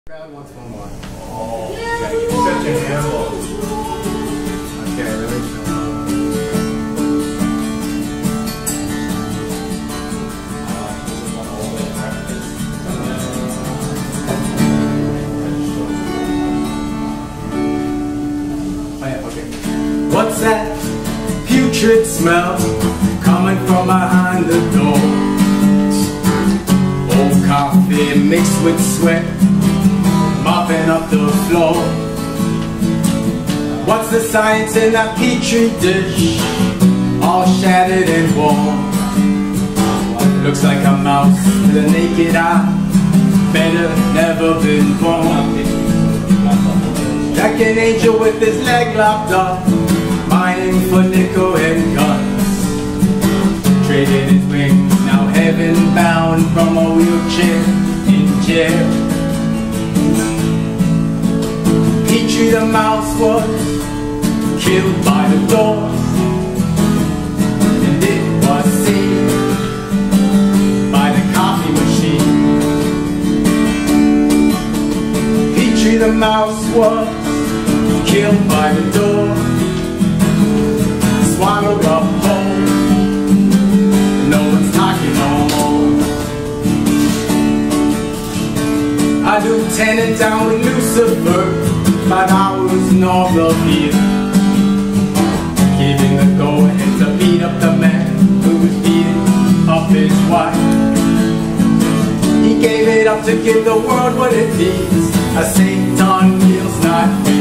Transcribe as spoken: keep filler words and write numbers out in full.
Crowd wants one more. Oh, yeah, you're such a handful. Okay, really? Oh, yeah, okay. What's that putrid smell coming from behind the door? Old coffee mixed with sweat, mopping up the floor. What's the science in that petri dish, all shattered and worn? Looks like a mouse with a naked eye, better never been born. Like an angel with his leg lopped off, mining for nickel and guns. Traded his wings, now heaven bound from a wheelchair in jail. Petrie the mouse was killed by the doors, and it was saved by the coffee machine. Petrie the mouse was killed by the door, swallowed up whole. No one's talking no more. I do tenant down with Lucifer, five hours north of here, giving the go-ahead to beat up the man who was beating up his wife. He gave it up to give the world what it needs, a Saint on wheels, not wheels.